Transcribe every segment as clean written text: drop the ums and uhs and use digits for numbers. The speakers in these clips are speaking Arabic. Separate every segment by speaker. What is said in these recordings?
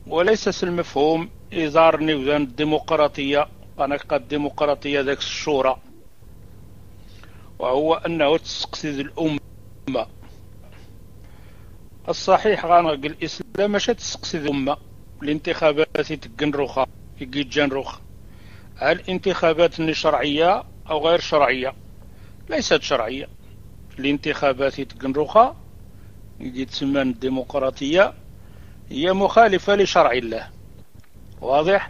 Speaker 1: وليس المفهوم إزار نيوزان الديمقراطية. أنا قد الديمقراطية ذاك الشورى، وهو أنه تسقسي الأمة. الصحيح غنقل الإسلام ماشي تسقسي الأمة. الانتخابات يتقنروخا يجنروخ. هل الانتخابات شرعية أو غير شرعية؟ ليست شرعية. الانتخابات يتقنروخا يجي تسمى الديمقراطية، هي مخالفة لشرع الله. واضح؟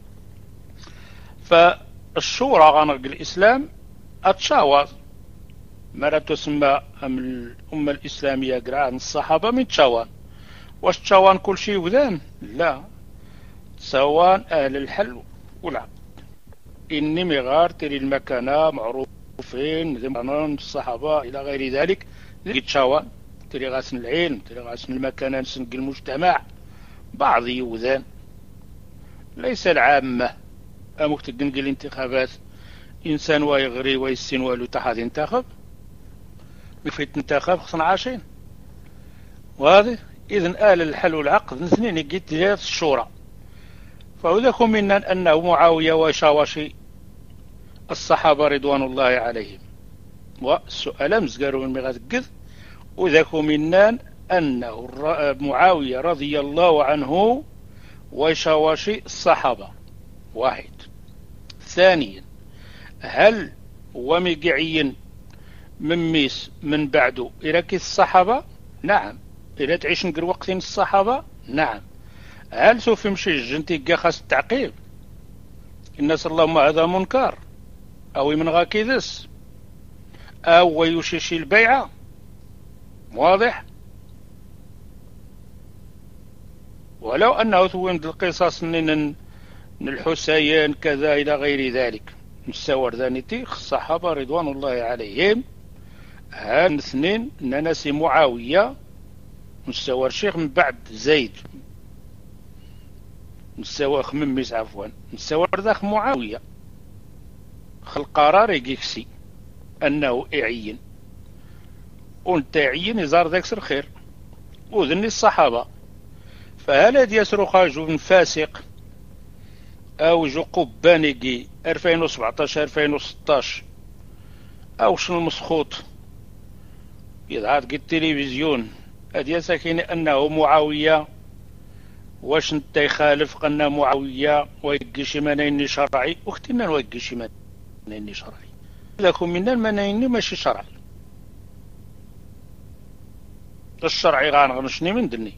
Speaker 1: فالشورى غنقل الإسلام أتشاور مرة تسمى الأمة الإسلامية قرعان الصحابة من تشاوان. واش تشاوان كل شيء وذان؟ لا، تساوان أهل الحل والعقد. إني مغار تري المكانة معروفين ذمانون الصحابة إلى غير ذلك. تشاوان تري غاسن العلم، تري غاسن المكانة، نسنق المجتمع بعض يوذان، ليس العامة. أمك تقنق الانتخابات إنسان ويغري ويسين والو تحت ينتخب في تنتخب خصنا عاشين. وهذا إذن آل الحل والعقد اثنين قلت جهة الشورى. فوذاك منا أنه معاوية وشاوشي الصحابة رضوان الله عليهم، والسؤال مزقاروا من مغازقذ. وذاك منا أنه معاوية رضي الله عنه وشاوشي الصحابة واحد. ثانيا، هل ومقعين من ميس من بعده إراكي الصحابة؟ نعم. إلا تعيش نقر وقتين الصحابة؟ نعم. هل سوف يمشي الجنتي خاص التعقيب؟ الناس اللهم هذا منكر أو من غاكي ذس أو ويشيشي البيعة. واضح؟ ولو أنه ثوين القصص من الحسين كذا إلى غير ذلك مستور ذانيتي الصحابة رضوان الله عليهم. هان اثنين ننسي معاوية مستوى الشيخ من بعد زيد، مستوى خمميس عفوا، مستوى ذاك معاوية خل قرار يكسي أنه إعين وانت عين يزار ذاك سر خير وذني الصحابة. فهل هذا يسرو خاجو فاسق أو جو قبانيكي 2017 2016 أو شنو مسخوط يضعات التلفزيون هذه ساكن أنه معاوية؟ واش انت يخالف قلنا معاوية ويقشي منين شرعي واختنا ويقشي منين شرعي؟ لكم من المنين ماشي شرعي. الشرعي غنغنشني من دني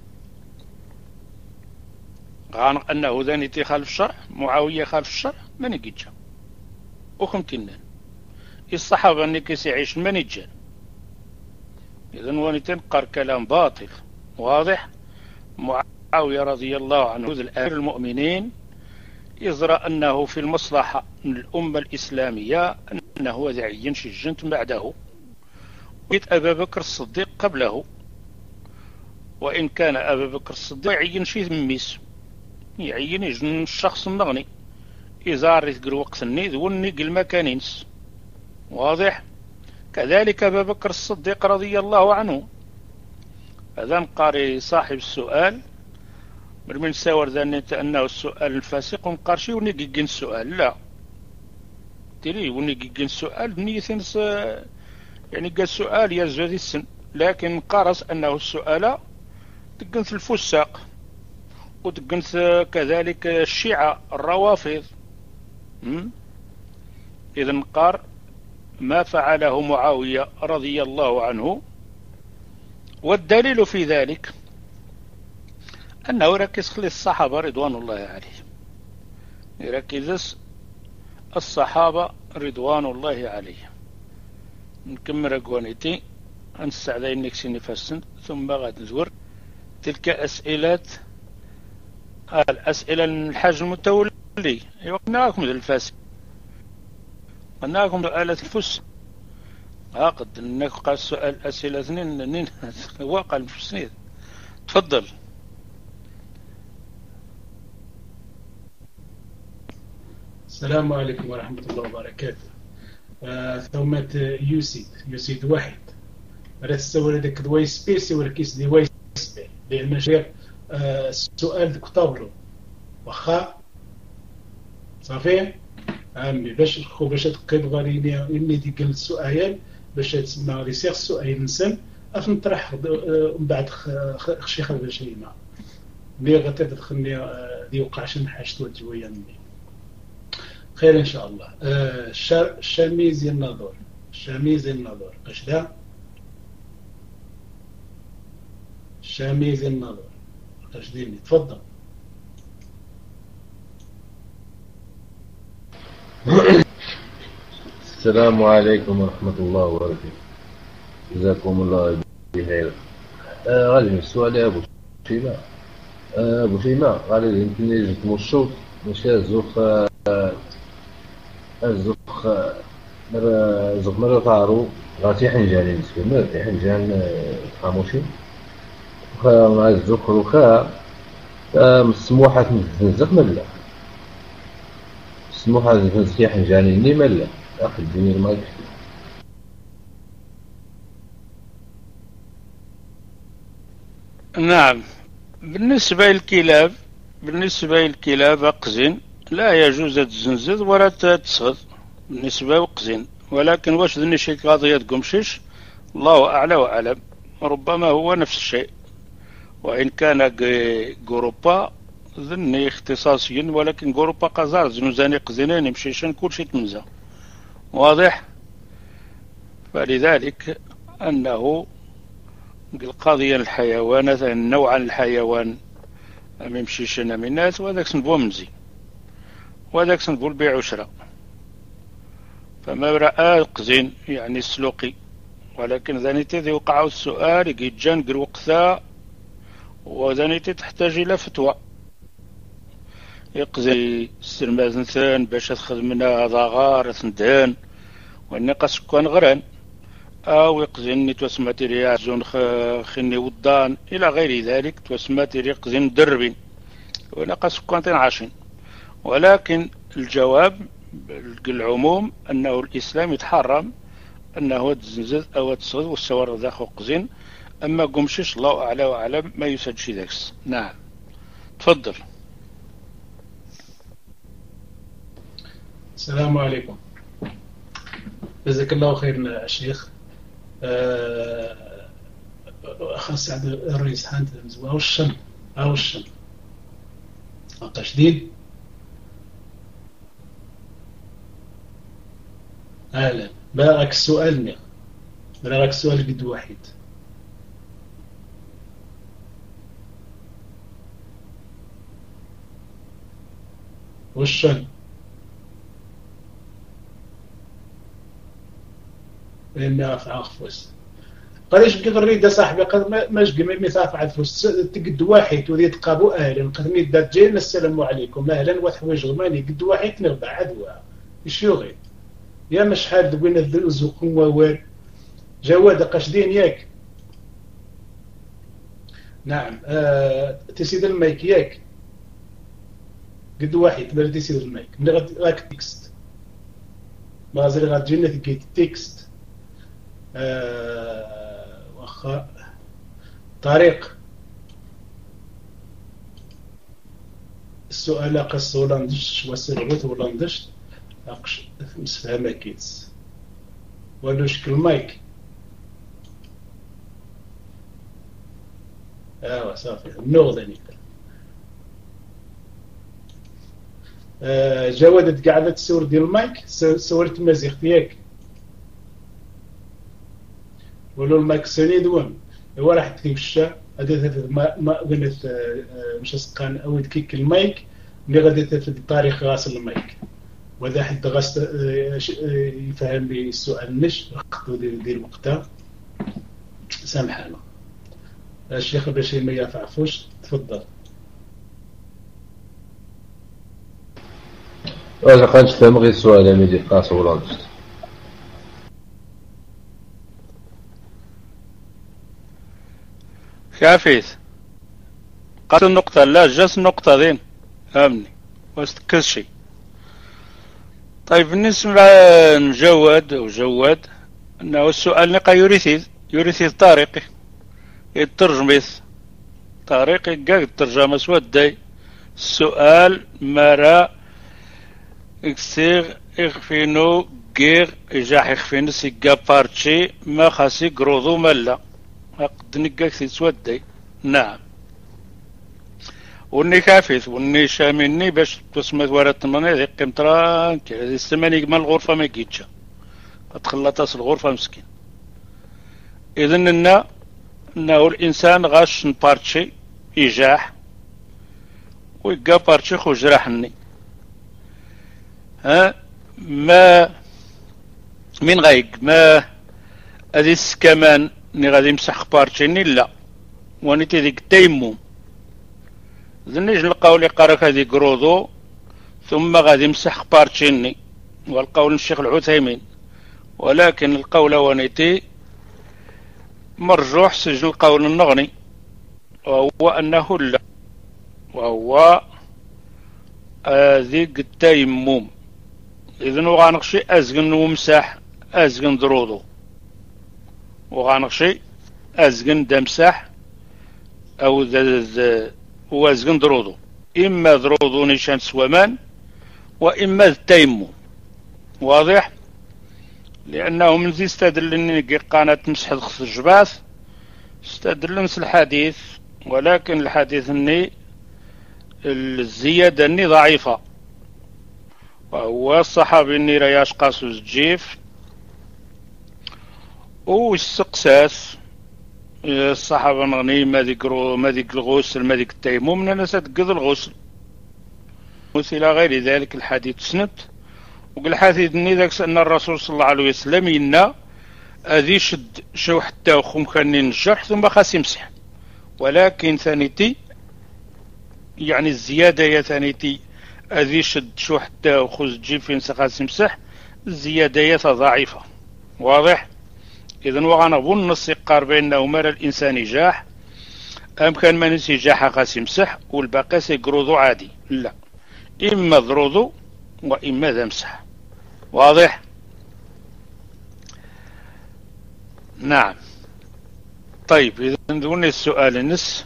Speaker 1: غانق أنه ذاني تخالف الشرع. معاوية خالف الشرع من يجيتشا وخمتنان الصحابة اللي كيسيعيش من يجان. إذن واني تنقر كلام باطل. واضح؟ معاوية رضي الله عنه الأمير المؤمنين يزرى أنه في المصلحة من الأمة الإسلامية أنه يعين شي جنت بعده ويت أبا بكر الصديق قبله. وإن كان أبا بكر الصديق يعين شي ميس يعين يجن الشخص المغني إزار يتقر وقت النيذ والنيق المكانينس. واضح؟ كذلك أبا بكر الصديق رضي الله عنه. هذا قاري صاحب السؤال من ساور ذنيت أنه السؤال الفاسق مقارشي ونيقين السؤال. لا تري ونيقين السؤال نيثن يعني قال السؤال يزود السن، لكن قارس أنه السؤال تقنث الفساق وتقنث كذلك الشيعة الروافض. إذن قار ما فعله معاوية رضي الله عنه. والدليل في ذلك أنه ركز خلي الصحابة رضوان الله عليهم، يركز الصحابة رضوان الله عليهم. نكمل أقوانيتي أنستعدي نكسي نفسن ثم غاد نزور تلك الأسئلة الحاج المتولي. قلنا لكم الفاسد، قلنا لكم سؤالة الفس قد نقع السؤال أسئلة اثنين واقع المفسنين. تفضل.
Speaker 2: السلام عليكم ورحمة الله وبركاته. ثومة يوسيد واحد مرات تستوى لديك دواي سبيسي ولا كيس دواي سبيسي لأن شير السؤال كتابلو واخا صافي عمي باش خو باش تقيد غاريني اني ديك السؤال باش تسمى لي سيغ السؤال نسن افنطرح من بعد خشي خرج شيما ملي غتدخلني دي وقعش نحاش توجويا مني خير ان شاء الله. شميز النظر شميز النظر اش دا شميز النظر اش ديني تفضل.
Speaker 3: السلام عليكم ورحمة الله وبركاته. جزاكم الله بخير. غادي السؤال يا أبو شيماء. أبو شيماء غادي يمكن يجي الشوط ماشي الزوخ مرة طارو غاتي حنجاني مسكين مرة حنجان خاموشي وخا مع الزوخ وخا مسموحة تنزق ملا مسموحة تنزق حنجاني ني ملا أخذ ديني المايك.
Speaker 1: نعم، بالنسبة للكلاب أقزن لا يجوز تزنزد ولا تصغد بالنسبة وقزن، ولكن واش ذني شي قضية قمشيش الله أعلى وأعلم، ربما هو نفس الشيء وإن كان جروبا ذني اختصاصيا، ولكن جروبا قزار زنوزاني قزنين يمشيشن كل شيء تمزا واضح. فلذلك أنه القضية الحيوانات نوعا الحيوان ميمشيشن من الناس وهذاك سنبو مزي وهذاك سنبو البيع وشراء، فما رأى القزين يعني السلوقي، ولكن ذانيتي ذي وقعوا السؤال يجان قر وقتا وذانيتي تحتاج إلى فتوى يقزي السرماز نثان باش تخدمنا هذا غار ثندان والنقص كون غران أو يقزن توسماتيري عزون خني ودان إلى غير ذلك توسماتيري يقزن دربين ونقص كونتين عاشين. ولكن الجواب العموم أنه الإسلام يتحرم أنه تزنزد أو تصغد والسوار ذاك قزين، أما قمشش الله أعلى وأعلم ما يسجش ذاكس. نعم تفضل.
Speaker 2: السلام عليكم، جزاك الله خير الشيخ. أخ سعد الرئيس حانت أو الشم شديد. أهلا، باغك السؤال باغك السؤال قد واحد. والشن لأني أخفوس قداش بقي الريدة صاحبي قد ما جقي ما يثافع الفوس تقد واحد وذي تقابو أهلا قد ميدات جينا السلام عليكم أهلا وثويج غماني قد واحد نغبع عدوى يشيوغي يا مش حال دوين الزقوم ووال جواد قشدين ياك. نعم تسيد المايك ياك قد واحد بل تسيد المايك من غاك تكست ما زال غاد جينا تقيت تكست واخا طريق السؤال قص ولاندش وسرغوت ولاندش اقش مسفهمه كيتس ولو شكل مايك صافي النوغ ذنيك جوادت قاعدة تصور ديال المايك صورت مازيغ ياك ولو المايك سنيد وين هو راح تكشى هذا ما قلت مش سقان او تكيك المايك اللي غادي تفد طريق غاسل المايك وذا حد غاس يفهم لي السؤال نش وقتو ديال وقتها سامحنا الشيخ باش ما يعرفوش تفضل.
Speaker 3: أنا قادش فهم غير السؤال اللي ديال قاس ولاندش
Speaker 1: كافيث قاس النقطة لا جاس النقطة ذين فهمني واستكز شي. طيب بالنسبة لجواد أنه السؤال نقا يوريثيذ طارقي يترجميث طريقي قاق الترجمة سوداي السؤال مرا اكسيغ اغفينو غير جاح يخفينو سيقا بارتشي ما خاسي قروضو ملا قد نقاك سوداي. نعم وني كافيث وني شاميني باش تسمى ورا التمنية ذي قيمتران كي هذه السماني ما الغرفة ما كيتشا تخلطاس الغرفة مسكين. إذن إنه الإنسان غاش نبارتشي يجاح ويقا بارتشي خو جراحني ما من غايق ما هذه السكمان ني غادي يمسح بارتشيني لا ونيتي ذيك التيمم ذنيج القول قارك هذه قروضو ثم غادي يمسح بارتشيني والقول الشيخ العثيمين، ولكن القول ونيتي مرجوح سجل القول النغني وهو أنه لا وهو ذيك التيمم. إذن وغانقشي أزقن ومساح أزقن ضروضو وغانقشي أزقن دمساح أو وازقن ضروضو إما ضروضو نيشان سوامان وإما التيمم. واضح؟ لأنه من زي استدلني قناة مسح خص الجباث استدلنس الحديث، ولكن الحديث اني الزيادة اني ضعيفة، وهو الصحابي اني رياش قاسو الجيف والسقساس الصحابة نغني ما ذيك الغسل ما ذيك التيمم من الناس تقض الغسل إلى غير ذلك. الحديث سنت وقال الحديث اني ذاك ان الرسول صلى الله عليه وسلم ينا اذي شد شو حتى وخم كان الجرح ثم خاص يمسح، ولكن ثانيتي يعني الزيادة يا ثانيتي اذي شد شو حتى وخز جيب فين خاص يمسح الزيادة يا ضعيفة. واضح؟ اذا وغنظن النص يقار بانه مر الانسان يجاح ام كان ما نسي جاح خاص يمسح والباقي سيقروضو عادي، لا اما ضروضو واما ذا مسح. واضح؟ نعم. طيب إذا ندوني السؤال النس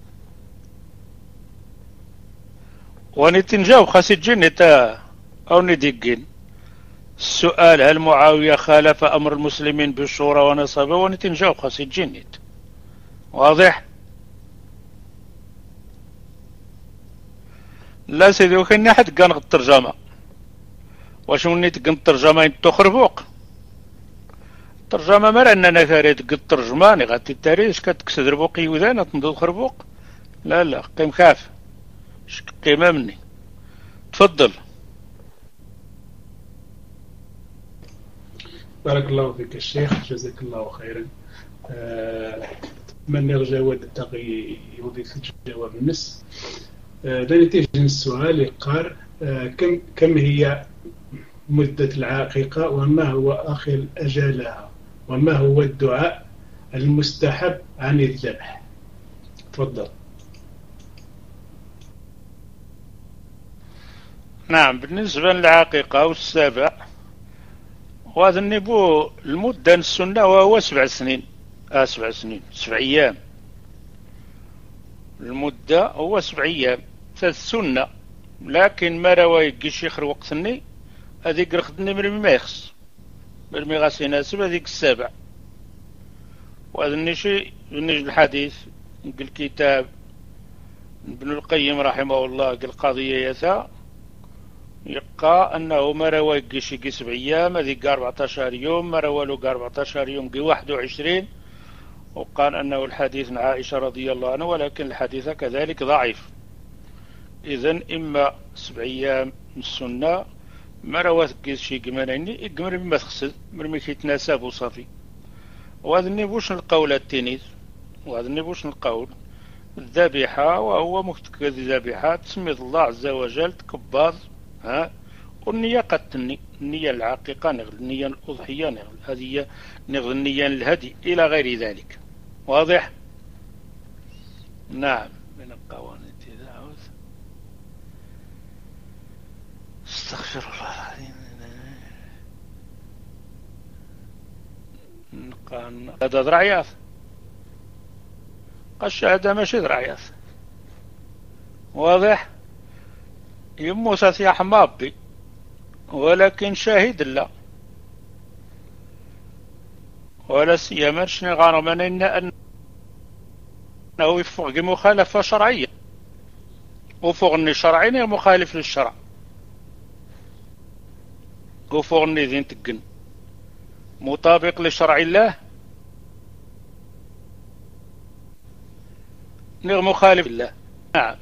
Speaker 1: ونتنجاو خاص تجيني تا أو ندقين السؤال هل معاوية خالف أمر المسلمين بالشورى ونصبه ونتنجاو خاص تجيني. واضح؟ لا سيدي وكان حد كان الترجمة واش ونيت قن الترجمة انتو خربوق الترجمة مال اننا ثاريت قد الترجماني غاتي التاريخ كتكسد ربوقي وذانا تنضو خربوق لا قيم خاف قيمة مني. تفضل.
Speaker 2: بارك الله فيك الشيخ جزاك الله خيرا. أتمنى الجواد التقي يضيف الجواب النص. لنتيجة السؤال يقال كم هي مدة العقيقة وما هو آخر أجالها وما هو الدعاء المستحب عن الذبح؟ تفضل.
Speaker 1: نعم بالنسبة للعقيقة والسابع وهذا النبو المدة السنة وهو 7 سنين 7 أيام. المدة هو 7 أيام السنة، لكن ما روا يقيش يخر وقتني هذيك رخدني مرمي ما يخص مرمي غاسي يناسب هذيك 7. وهذا النشي بالنسبة الحديث الكتاب ابن القيم رحمه الله قال قضية يثا يقى أنه ما روا يقيش يقي 7 أيام هذيك 14 يوم، ما روا له 14 يوم قي 21، وقال أنه الحديث عن عائشة رضي الله عنها، ولكن الحديث كذلك ضعيف. إذن إما 7 أيام من السنة ما روات قيس شي قمانيني يقمر بما تخسد مرمي كيتناسب وصافي. وهذا النبوش القول التنيث وهذا النبوش القول الذبيحة، وهو مكتكد ذبيحة تسمي الله عز وجل تكباض والنية قد النية العقيقة نغل النية الأضحية نغل هذه نغل النية الهدي إلى غير ذلك. واضح؟ نعم. من القوانين تداعوذ استغفر الله العظيم. هذا ضرعيات الشهادة ماشي ذراعيات. واضح؟ يموت يا حمابي، ولكن شاهد لا، ولا سيما شنو غارمنا أنه يفوق مخالفة شرعية، وفوق أني شرعي مخالف للشرع، وفوق أني ذين تقن مطابق لشرع الله غير مخالف الله. نعم،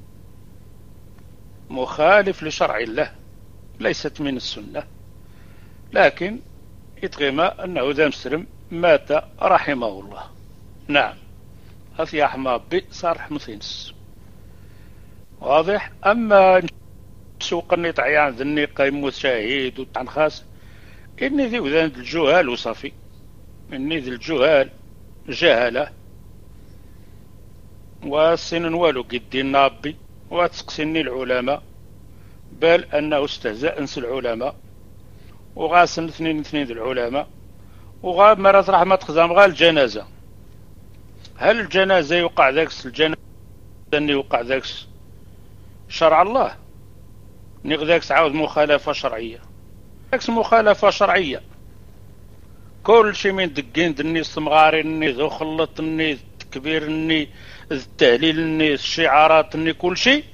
Speaker 1: مخالف لشرع الله، ليست من السنة، لكن يتغيم أنه ذا مسلم مات رحمه الله. نعم، هذا حمابي صار مثينس. واضح؟ أما سوق النيط عيان ذني قيم شهيد وطعن خاص، إني ذي وذان الجهال وصافي، إني ذي الجهال جهلة والسنن والو قدي النابي وتسقسني العلماء، بل أنه استهزاء انس العلماء وغاسن اثنين ذي العلماء، وغاب مرات رحمة خزام غا الجنازة. هل الجنازة يوقع ذاكس الجنازة أن يوقع ذاكس شرع الله؟ ذاكس عاود مخالفة شرعية، ذاكس مخالفة شرعية. كل شيء من دقين دني استمغاري اني ذو خلط اني تكبير اني التهليل اني الشعارات اني كل شيء،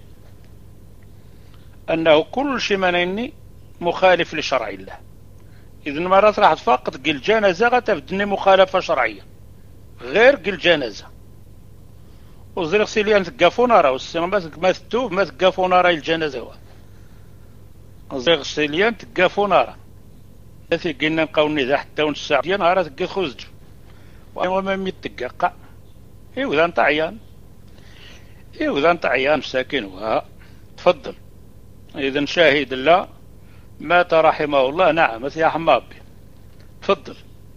Speaker 1: انه كل شيء منيني مخالف لشرع الله. اذا مرات راح تفاقد قل جنازة غتبدني مخالفة شرعية غير قل جنازة. وزرق سيليان تقافونا راه ما تتوب ما تقافونا راه الجنازة، زرق سيليان تقافونا راه التي قلنا نقاوني ذا حتى ونساع ديال نهار تقي خوزج وما ميتقاقع. إيوذا انت عيان، إيوذا انت عيان مساكين. وها تفضل. إذا شاهد الله مات رحمه الله. نعم يا حمابي تفضل.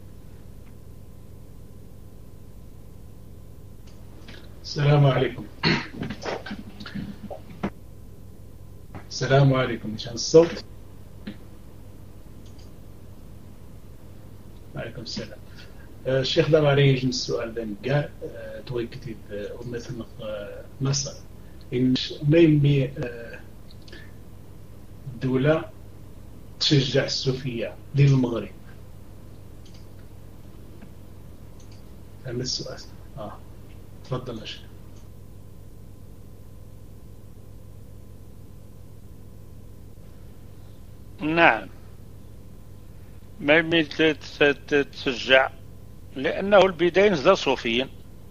Speaker 2: السلام عليكم. السلام عليكم. مشان الصوت. وعليكم السلام. الشيخ دابا عليه يجي السؤال ده كاع توي كتب مثلا مصر إن ما يمي الدولة تشجع الصوفية ديال المغرب. هذا السؤال. تفضل يا شيخ.
Speaker 1: نعم، ما يمي تشجع لأنه البداية نزل صوفيا.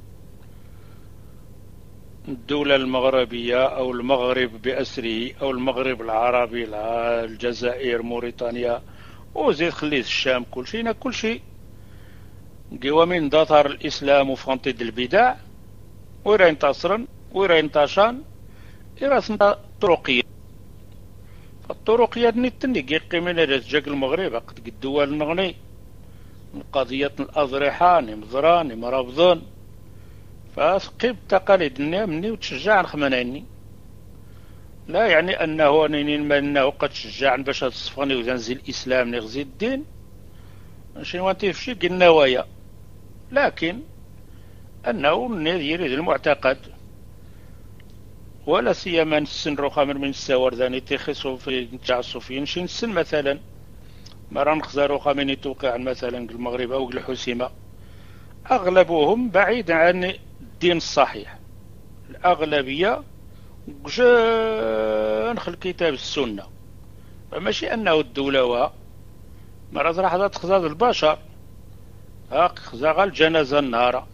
Speaker 1: الدولة المغربية أو المغرب بأسره أو المغرب العربي الجزائر موريتانيا وزيد خليت الشام كل شيء قوى من ظهر الإسلام وفانتد البدع ويرا انتصرا ويرا انتشان إرا طرقية. فالطرقية نتني قيقي من رجاق المغرب قد الدول نغني قضية الأضرحة نمضران مرابضون فاسقب تقاليد مني وتشجع نخمناني، لا يعني أنه قد شجع باش تصفني وتنزل الإسلام نغزي الدين ماشي وانتي في شي النوايا، لكن أنه يريد المعتقد ولا سيما نسن رخامر من السوارداني تخصوا في نتاع الصوفيين شي نسن مثلا مرة نخزارو خامني توقع مثلا المغرب أو الحسيمة أغلبهم بعيد عن الدين الصحيح، الأغلبية جانخ الكتاب السنة، فماشي أنه الدولة مرة راح تخزاد البشر خزاغ الجنازة النهارة.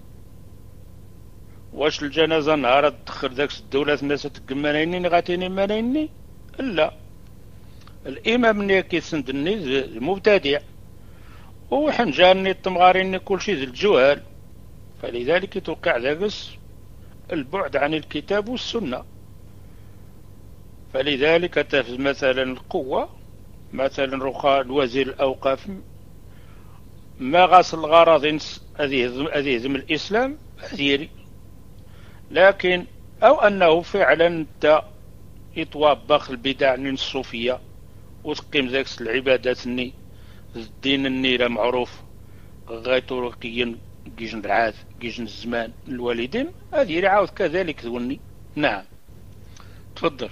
Speaker 1: واش الجنازة النهارة تدخل ذاك الدولة الناس تقمانيني غاتيني مانيني؟ لا، الإمام اللي كيسندني المبتدع وحنجاني التمغاريني كل شيء ذي الجهال، فلذلك يتوقع ذاكس البعد عن الكتاب والسنة. فلذلك تفز مثلا القوة مثلا رخاء الوزير الأوقاف ما غاس الغرض هذه ذم الإسلام هذيري، لكن أو أنه فعلا يتوابخ البدع من الصوفية وتقيم ذاك العبادات الدين النيرة معروف غاية رقيا كيجن العاد كيجن الزمان الوالدين هذه يعاود كذلك ذوني. نعم تفضل.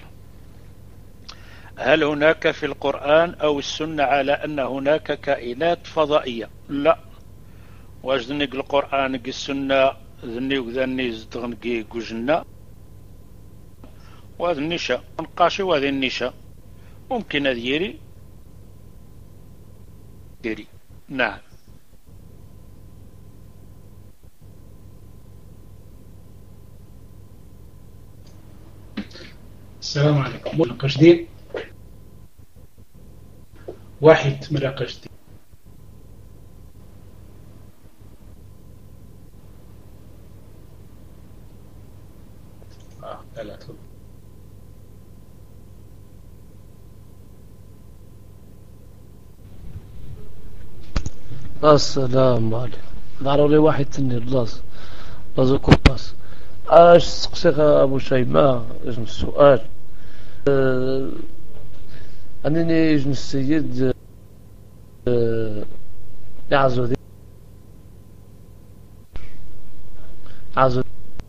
Speaker 1: هل هناك في القرآن أو السنة على أن هناك كائنات فضائية؟ لا. واش ذنك القرآن كي السنة ذني وذني زدغنكي كوجنا وهذا النشاء نقاشي وهذه النشاء ممكن هذا يري. نعم.
Speaker 2: السلام عليكم. مناقش دين واحد مناقش دين. لا تفضل.
Speaker 4: السلام عليكم. ضروري واحد تني بلاص لازوكو باس. اش سقسيك ابو شيماء اجن السؤال انني اجن السيد يعزو دي عزو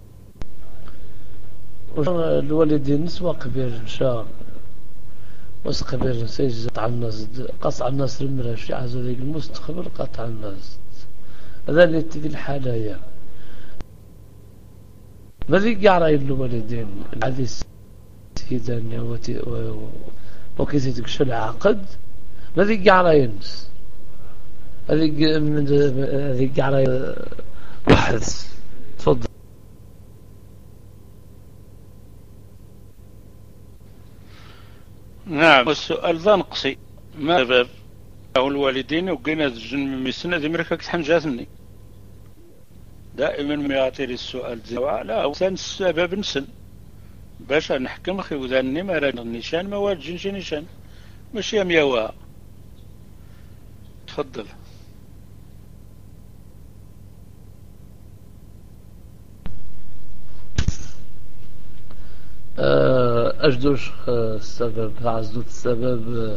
Speaker 4: الوالدين نسوى قبيل شا بس قبيل نسيج قطع الناس قطع الناس المراش يعزو ذيك المستقبل قطع الناس هذا اللي تدي الحالة ماذا يقرأ الوالدين الحديث سيدان وكيف تكشف العقد ماذا يقرأ ينس هذا يقرأ واحد. تفضل.
Speaker 1: نعم السؤال ذا نقصي ما سبب أو الوالدين وقينا الجن من سنة ذي مركك تحنجاتني دائما ما يعطي السؤال لا هو السبب نسن باش نحكم اخي وذاني ما راه النيشان ما والد جنشي نيشان ماشي يا مياوها. تفضل.
Speaker 4: أجدوش السبب عزدوت السبب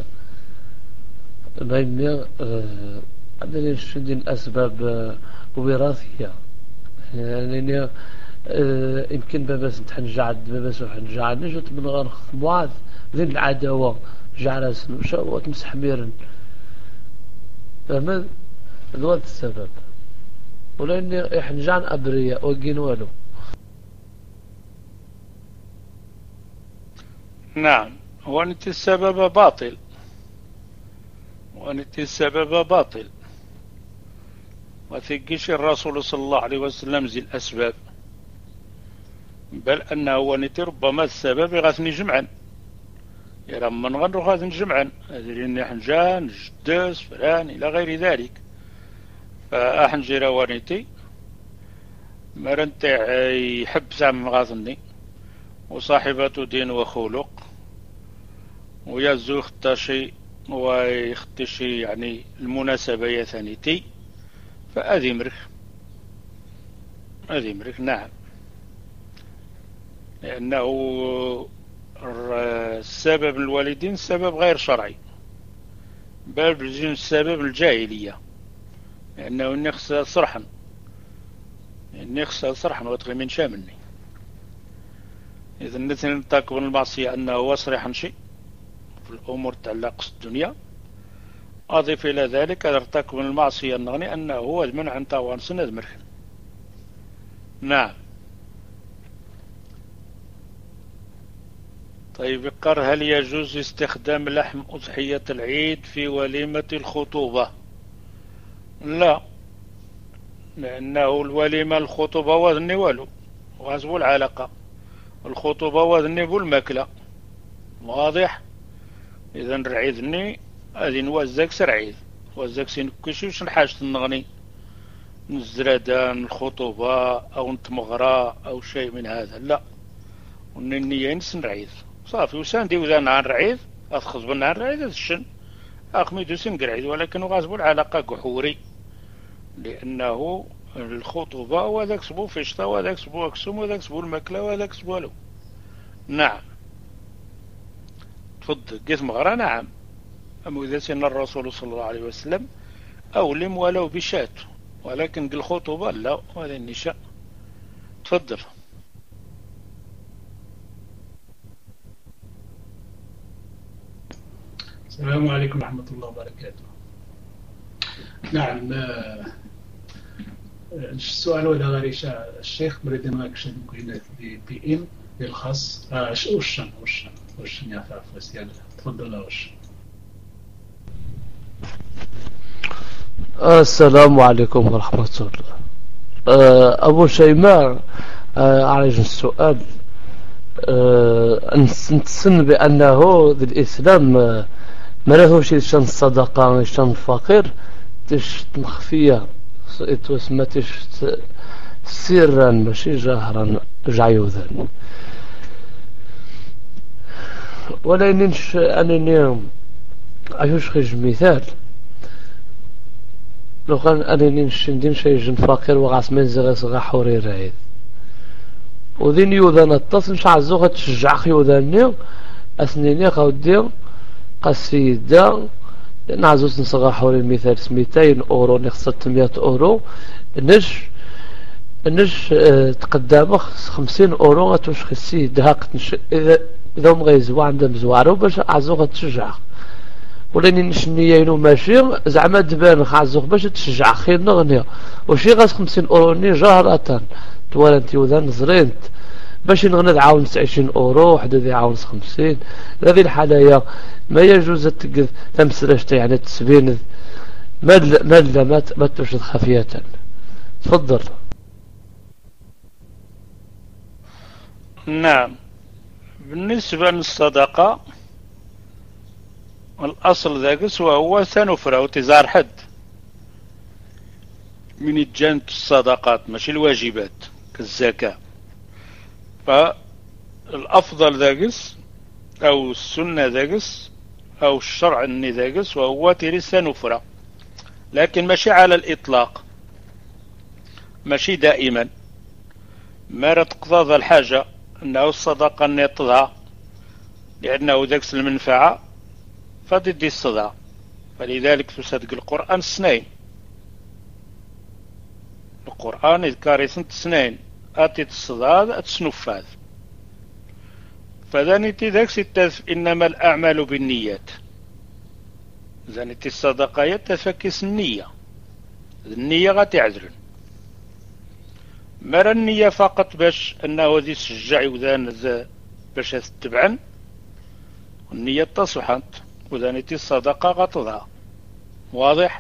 Speaker 4: بيني عندنا شدي الأسباب وراثية يعني يمكن باباس نتحنجعد باباس وحنجعد نجت من غير معاذ ذي العداوة جعل سنوشا تمسح ميرن فما هذا السبب ولأني يحنجعن أبرياء وقين والو.
Speaker 1: نعم وانت السبب باطل وانت السبب باطل وثقش الرسول صلى الله عليه وسلم زي الأسباب بل أنه وانت ربما السبب غاثني جمعا يرى من غنرو غاثني جمعا هذين حنجان جداس فلان إلى غير ذلك فأحنجر وانتي مرنت يحب زعم غاثني وصاحبة دين وخلق ويزو اختشي ويختشي يعني المناسبة يثانيتي فأذي مرك نعم لأنه السبب الوالدين سبب غير شرعي بل بالجنس سبب الجاهلية لأنه نخسى صرحا وتغي من شامني إذا نثني نتاكب المعصية أنه هو صريحا شيء في الأمور تعلق الدنيا أضيف إلى ذلك ارتكب المعصية النغني أنه هو من عن طوان سنة مرخن. نعم. طيب يقر هل يجوز استخدام لحم أضحية العيد في وليمة الخطوبة؟ لا لأنه الوليمة الخطوبة وذني والو وغزو العلاقة الخطوبة وذني بالمكلة واضح. إذا رعيذني هذه نوزك سرعيذ وزك سينكشي وش نحاجة النغني نزردان الخطوبة أو نتمغرى أو شيء من هذا لا ونني نسنرعيذ صافي وساندي وذا نعن رعيذ أتخذ بنا عن رعيذ الشن أخميدو سنقرعيذ ولكن غازبو العلاقة قحوري لأنه الخطوبة وذاك سبو فشتا وذاك سبو أكسوم وذاك سبو المكلة وذاك سبو له. نعم تفضل. قيث مغرى نعم أما إذا سن الرسول صلى الله عليه وسلم أولم ولو بشات ولكن الخطوبة لا، ولا النساء. تفضل.
Speaker 2: السلام عليكم ورحمة الله وبركاته. نعم، السؤال هذا غير الشيخ مريد ناقشن كوينات بي إن بالخاص وشن يا فارس. يلا تفضل. وش
Speaker 4: السلام عليكم ورحمة الله. أبو شيماء، عالج السؤال. نتسن بأنه الإسلام ما لهوش شان الصدقة شان الفقير تش مخفية تسمى تش سرا ماشي جهرا جعيوذا. ولا ننش أنني عيوش خيج مثال لو كان أنني ندير شي جن فقير وغاس منزغ صغا حوري رايد ودين يوذان التصل مش عزوغة تشجع خيوذاني أسنيني غودي قصيدة نعزوز نصغا حوري المثال 200 أورو نخسرت 100 أورو نش تقدامه 50 أورو غتوش خسي دهاق إذا هم غيزوا عندهم زوارو باش عزوغة تشجع ولاني نشنيينو ماشي زعما تبان عزوغ باش تشجع خير نغني وشي غاس 50 أورو ني جهرة توالنتي وذان زرينت باش نغنى عاون 20 أورو وحده ذي عاون 50. هذه الحالة ما يجوز تقذ تمسرشت يعني تسبين ما تشد خفية. تفضل.
Speaker 1: نعم، بالنسبة للصدقة الأصل ذاكس وهو سنفرة وتزار حد من الجانب الصدقات ماشي الواجبات كالزكاة. فالأفضل ذاكس أو السنة ذاكس أو الشرع الني ذاكس وهو تيري سنفرة، لكن ماشي على الإطلاق، ماشي دائما. ما تقتضى الحاجة أنه الصدقة نيطها لأنه ذاكس المنفعة فضد الصدقة، فلذلك تصدق القرآن سنين. القرآن يذكر سنين أتيت الصدقة أتسنفاذ. فذانيتي ذاك ستاف إنما الأعمال بالنيات. ذانيتي الصدقة يتفكس النية، النية غتعذرن. مرة النية فقط باش أنه ذي سجع وذان باش تتبعن، النية تصحت وذانيتي الصدقة غتضع. واضح؟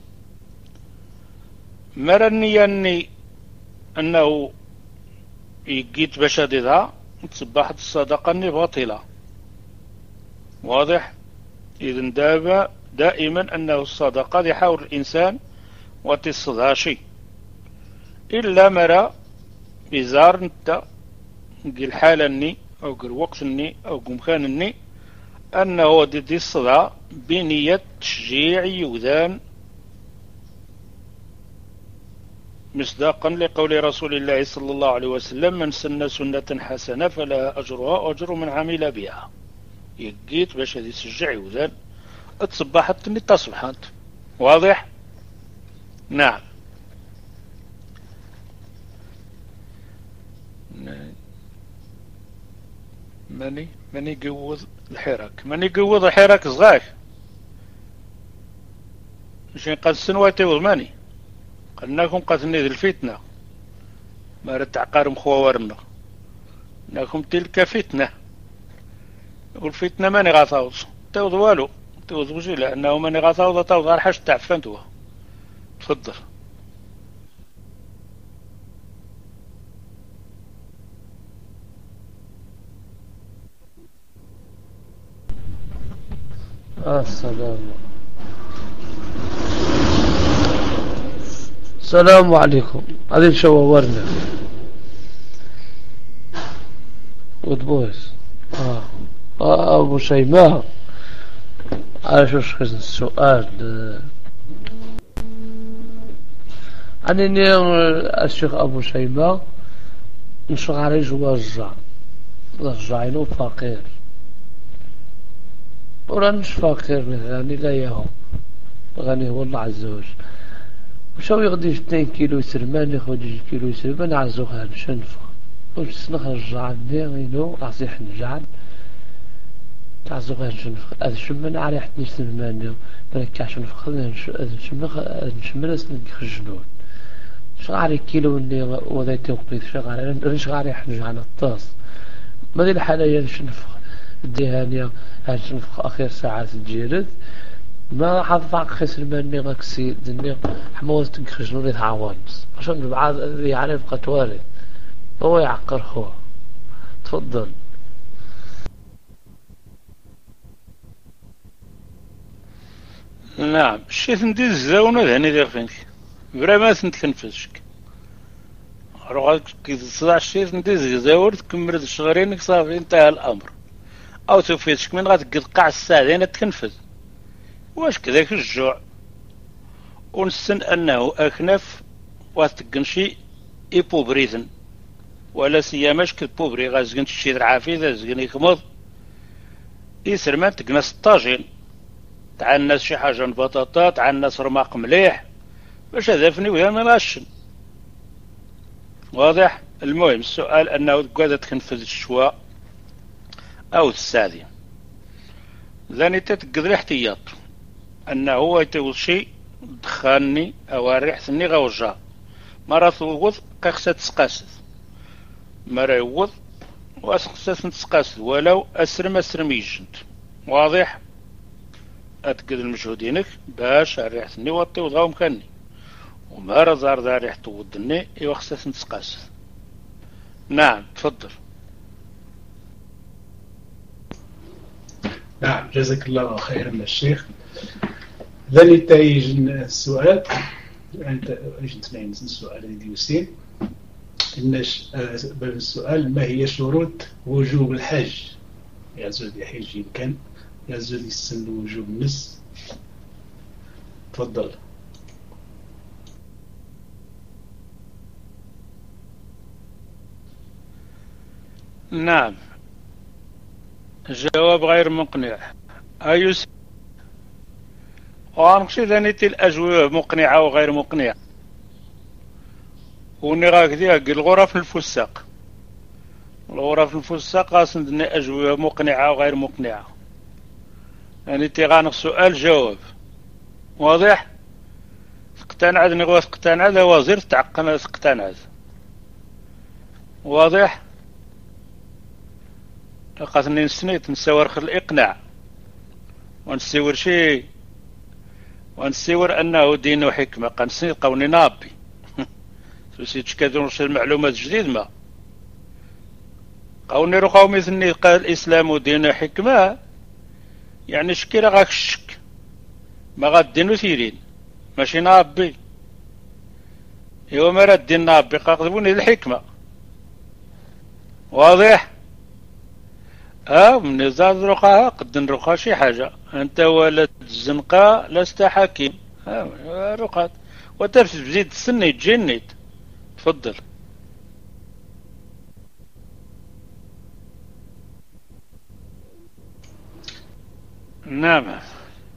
Speaker 1: مرة النية أنه يجيت باش هديها تصبحت الصدقة اني باطلة. واضح؟ إذن دائما أنه الصدقة يحاول الإنسان وتصدها شيء إلا مرة إزار نتا قل حالة الني أو قل وقت الني أو قمخان الني أنه دي الصدقة بنية تشجيع يوذان، مصداقا لقول رسول الله صلى الله عليه وسلم: من سن سنة حسنة فلا أجرها وأجر من عمل بها. يجيت باش هذه تشجع يوذان تصبحت اللي تصبحت. واضح؟ نعم. من يقوض الحراك، من يقوض الحراك صغاش مش ينقذ السنوات وضماني قلناكم قتلني ذي الفتنة ما رتعقار مخوارنا ناكم تلك فتنة، والفتنة ماني غاثاوز توض والو توض وجي لأنه ماني غاثاوز توض على حاجة تعفنتوها. تفضل.
Speaker 4: السلام عليكم. هذه شوورنا ودبويس أبو شيماء عايش وش السؤال أنني الشيخ أبو شيماء نشغل عليه رجعينه فقير ولا مش فقير غني لا يهم غني هو الله عز وجل. مشاو يغدي 2 كيلو يسرمان ياخد 2 كيلو يسرمان عزوها نشنفخ وش سنخرج عني غينو عصيح نجعل تعزوها نشنفخ هذا شمن على حد نسرمان بركاش نفخ نشمن نخرجنون شغاري كيلو اللي وذيتي وقبيت شغاري حنج على الطاس ما دي الحالة ينشنفخ الدهانية هنشنفخ أخير ساعة تجيرد ما حضفع خسر مني غاكسي دنيا حموز تنخرجنون يتعاونس عشان بعض يعرف قتوارد هو يعقر هو تفضل.
Speaker 1: نعم الشيء ندير الزاونة هاني دير فينك برا ما تنتكنفسك روح كي تصدع الشيء ندير الزاور تكمل الشغرينك صافي انتهى الأمر أو تفيتك من غتقد قاع الساعتين تكنفذ واش كذاك الجوع ونسن أنه أكنف واتقنشي إيبوبريزن ولا سياماش كالبوبري غازقن شي درعافي ذا زقن يخمض يسرمان تقناس الطاجين تاع الناس شي حاجة بطاطا تاع الناس رماق مليح باش هدفني ويا نراشن واضح. المهم السؤال أنه قاعدة تنفذ الشواء أو السادي ذاني تتقدر احتياط أنه هو يتوض شيء دخاني أو ريحتني غوجا مرة توض قيخسة تسقاسد مرة يوض وأسقسة تسقاسد ولو أسرم يجنت واضح. أتقد المجهودينك باش ريحتني وطي وضغو مكاني ومارا زار ذا ريح توضني إيوا خصها نتسقاسد. نعم تفضل.
Speaker 2: نعم جزاك الله خيرا الشيخ. ذا نتائج السؤال أنت أجنت معي السؤال ديوسين إنش السؤال ما هي شروط وجوب الحج يا زودي حج يمكن يا زودي السن وجوب النس تفضل.
Speaker 1: نعم الجواب غير مقنع أيوس وانقشي ذانيتي الأجوبة مقنعة وغير مقنعة وني راك ديك الغرف الفساق الغرف الفساق غاسندني أجوبة مقنعة وغير مقنعة يعني تيغانق سؤال جواب واضح. اقتنع نغوى اقتنع ذا وزير تعقنا اقتنع واضح. لقاتني نسنيت نساور خل الإقناع ونسيور شيء ونسيور أنه دين وحكمة قنسني قوني نابي سوسيتش كذون شي المعلومات جديد ما قوني رقاو مثلني قال الإسلام دين حكمة يعني شكيرا غاك الشك ما غاد دينو ثيرين ماشي نابي إيوا ما راد دين نابي قاقذبوني الحكمة واضح. من زاد رقاها قد نرقى شي حاجة أنت ولد الزنقة لست حكيم رقات وتفس بزيد السن يتجنيت. تفضل. نعم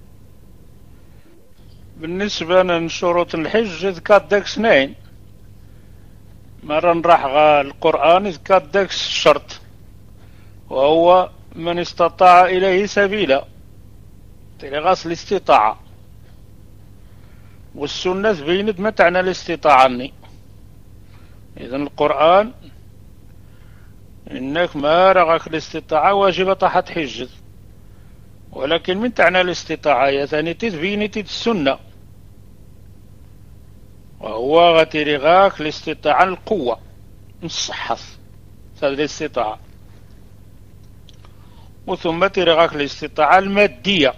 Speaker 1: بالنسبة لشروط الحج ذكرت داك سنين مرة نراح القرآن ذكرت داك الشرط وهو من استطاع إليه سبيلا تلغاس الاستطاعة والسنة بينت ما تعنى الاستطاعة إذن القرآن إنك ما رغك الاستطاعة واجبة طاحت حجز ولكن من تعنى الاستطاعة يثاني تبينت السنة وهو غترغاك الاستطاعة القوة الصحة هذه الاستطاعة وثم ترغاك الاستطاعة المادية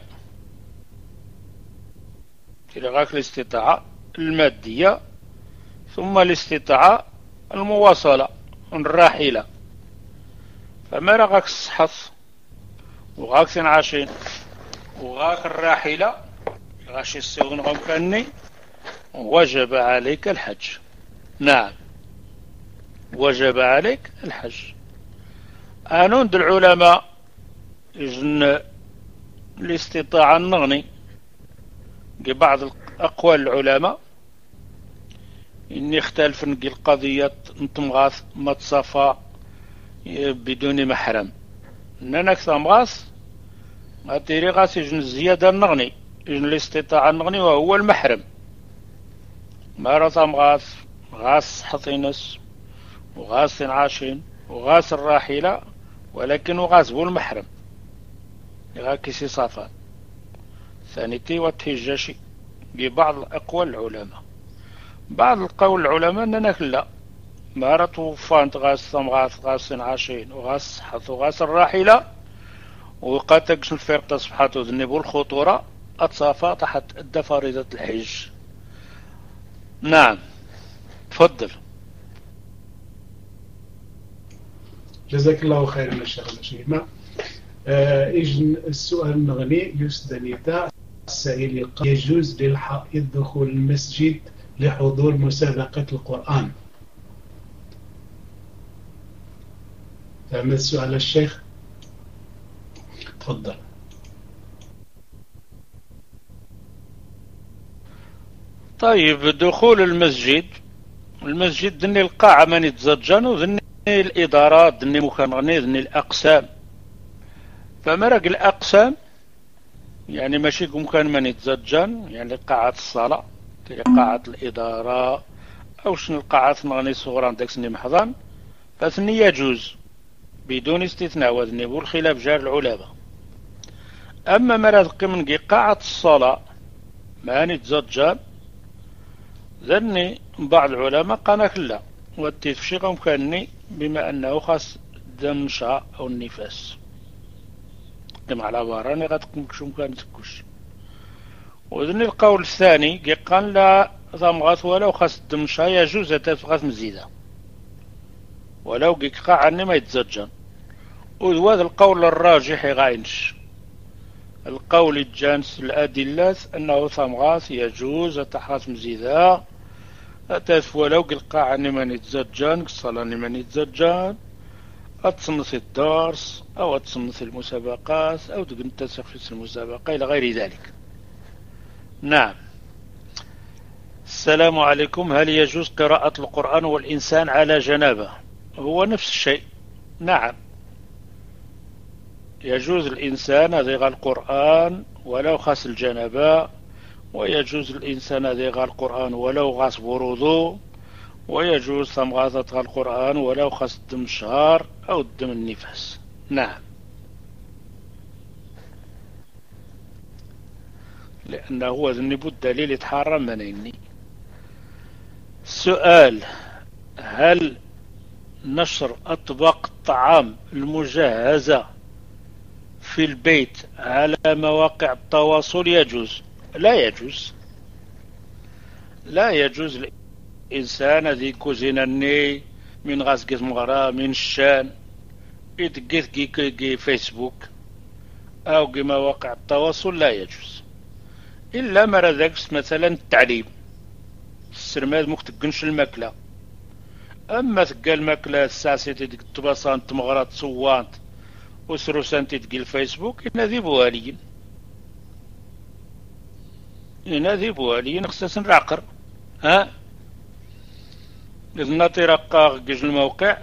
Speaker 1: ترغاك الاستطاعة المادية ثم الاستطاعة المواصلة الراحلة فما رغاك الصحة وغاك تنعاشين وغاك الراحلة غاشي السيغن غمكني وجب عليك الحج. نعم وجب عليك الحج. أنود العلماء إذن الاستطاعة النغني ببعض أقوال العلماء إني اختلف نقي القضية نتمغاث ما تصافى بدون محرم نانا كتمغاث غاتيري غاس يجن الزيادة نغني يجن الاستطاعة نغني وهو المحرم ما تمغاث غاس حطينس وغاس عاشين وغاس الراحلة ولكن وغاس بو المحرم غاكيسي صافان ثانيتي وتهجاشي ببعض الأقوال العلماء بعض القول العلماء أننا لا مارت وفانت غاس ثمغاث غاس عاشين وغاس حط وغاس الراحلة وقاتكش الفرقة صفحات ذنبو الخطورة أتصافى تحت أدى فريضة الحج. نعم تفضل.
Speaker 2: جزاك الله خيرا الشيخ شيماء. إجن السؤال النغني يسدنيتا السائل يجوز للحائض دخول المسجد لحضور مسابقة القرآن؟ فهم السؤال الشيخ؟ تفضل.
Speaker 1: طيب دخول المسجد دني القاعة من يتزجن وذني الإدارات دني مكانغني دني الأقسام فمرق الأقسام يعني ماشي مكان من يتزجن يعني قاعة الصلاة قاعة الإدارة أو شنو القاعات نغني صغران داك سني محضان فثني يجوز بدون استثناء وذني والخلاف جار العلماء. أما مراد من قاعة الصلاة ما نتزجن ذني بعض العلماء قال لا والتفشي مكانني بما أنه خاص دمشا أو النفاس كما على باراني غتكون شو مكان تكوش. وذني القول الثاني قال لا ثمغاث ولو خاص دمشا يجوز تفغاث مزيدة ولو قيقا عني ما يتزجن. وهذا القول الراجح غاينش القول الجانس الأدلة أنه ثمغاث يجوز تحغاث مزيدة أتاث ولو قلقا عني من يتزجن صلاة من يتزجن أتصنف الدرس أو أتصنف المسابقات أو تقن تسخ في المسابقة إلى غير ذلك. نعم. السلام عليكم. هل يجوز قراءة القرآن والإنسان على جنابه؟ هو نفس الشيء. نعم يجوز الإنسان ذيغ القرآن ولو خاس الجنابة ويجوز الإنسان ذيغ القرآن ولو غاس بروضو ويجوز ثمغاثة القرآن ولو خاس الدم الشهر أو الدم النفاس. نعم لأنه هو ذنب الدليل يتحرم منيني. سؤال: هل نشر أطباق الطعام المجهزة في البيت على مواقع التواصل يجوز؟ لا يجوز. لا يجوز الإنسان ذي كوزيناني من غاسقس مغرا من الشان يتقيث كي فيسبوك أو كي مواقع التواصل لا يجوز إلا مرة ذاكس مثلا التعليم السرماد ممكن تقنش الماكلة. أما تقال الماكلة الساسيتي ديك التباصان تمغرات صوانت وسروسانتي تقال الفيسبوك ينادي بواليين خصاص نراقر ها إذ ناطي رقاق جيج الموقع